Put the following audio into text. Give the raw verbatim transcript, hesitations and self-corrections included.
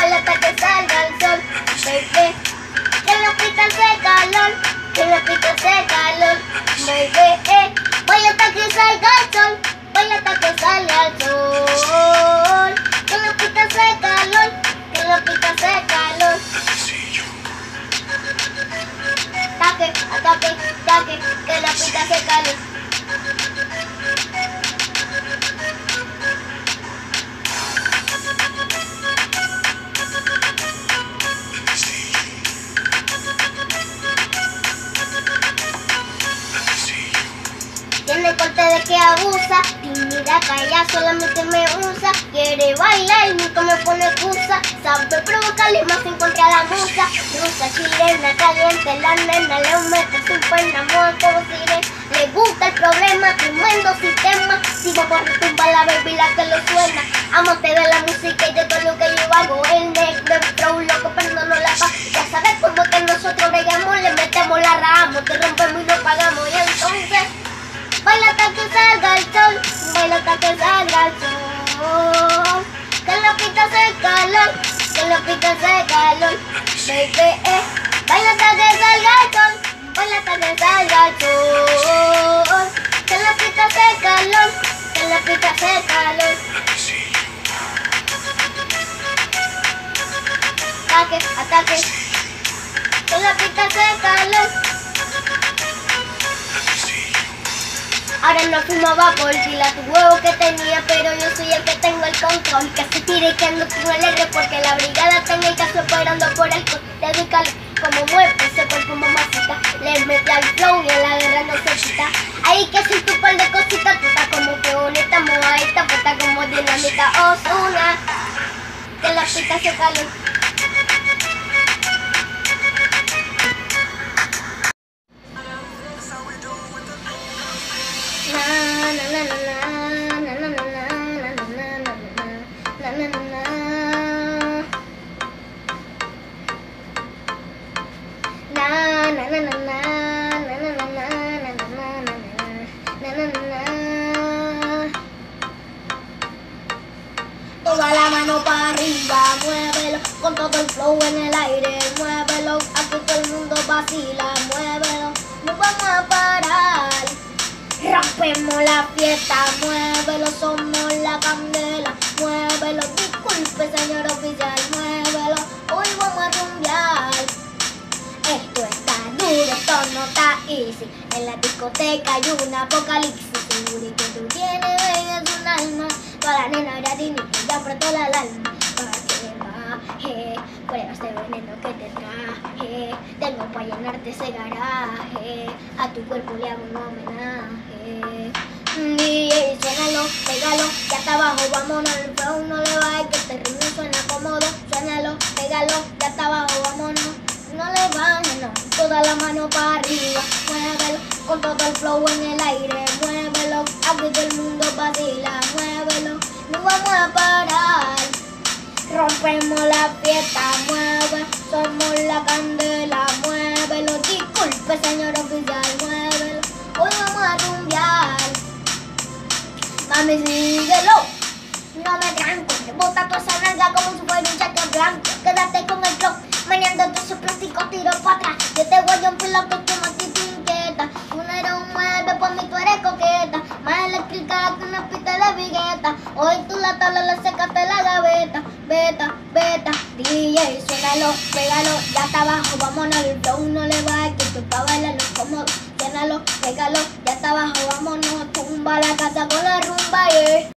baila hasta que salga el sol, baby. Que en la pista hace calor, que en la pista hace calor, baby. Eh. Baila hasta que salga el sol, baila hasta que salga el sol. Que en la pista hace calor, que en la pista hace calor. Ataque, ataque, ataque, que en la pista hace calor. Tiene corte de que abusa, tímida, calla, solamente me usa. Quiere bailar y nunca me pone excusa. Sabe provocarle más en contra de la musa. Rusa, chilena, caliente, la nena le mete su pena, amor como sirena. Le gusta el problema, tremendo sistema. Sigo por retumbar la baby la que lo suena. Amante de la música y de todo lo que yo hago. El negro, el flow, loco, pero no la paz. Ya sabes cómo que nosotros bregamos, le metemos la rama, te rompemos y no pagamos. Y entonces baila hasta que salga el sol, baila hasta que salga el sol. Que en la pista hace calor, que en la pista hace calor, baby. Eh. Baila hasta que salga el sol, baila hasta que salga el sol. Que en la pista hace calor, que en la pista hace calor. Ataque, ataque, que en la pista hace calor. Ahora no fumaba por la tu huevo que tenía, pero yo soy el que tengo el control. Que se tire y que ando con el R porque la brigada tenga el caso esperando por el co. Dedícale como mueve ese cuerpo mamacita. Le mete al flow y en la guerra no se quita. Ahí que soy tu par de cositas, tú estás como que bonita, mojadita, puesta como dinamita. Ozuna, que la pista se calor. Toda la mano para arriba, muévelo, con todo el flow en el aire, muévelo, aquí todo el mundo vacila, muévelo, no vamos a parar, rompemos la fiesta, muévelo, somos la candela, muévelo, disculpe señor oficial, muévelo, hoy vamos a rumbear. Esto está duro, esto no está easy, en la discoteca hay un apocalipsis, seguro que tú tienes es un alma. Para la nena Gradini, ya apretó la alarma para que baje, pruebas de veneno que te traje. Tengo para llenarte ese garaje, a tu cuerpo le hago un homenaje. D J, suénalo, pégalo, ya está abajo, vámonos, el flow no le va, que este ritmo suena cómodo. Suénalo, pégalo, ya está abajo, vámonos, no le bajes, no. Toda la mano para arriba, muévelo, con todo el flow en el aire, muévelo, aquí todo el mundo vacila, muévelo, no vamos a parar, rompemos la fiesta, mueve, somos la candela, muévelo, disculpe señor oficial, muévelo, hoy vamos a rumbear, mami síguelo, no me tranco, bota toda esa nalga como si fuera un cheque blanco, quédate con el flow, meneando todo ese plástico, tiro para atrás, yo te voy a un piloto que más te inquieta, tú no eres un mueble, por mí tú eres coqueta, más eléctrica que una pista de vigueta, hoy tú la tabla le secaste la gaveta, beta, beta, D J, suénalo, pégalo, ya está abajo, vámonos, el flow no le va, que tú pa' bailar no es cómodo, suénalo, pégalo, ya está abajo, vámonos, tumba la casa con la rumba, yeah.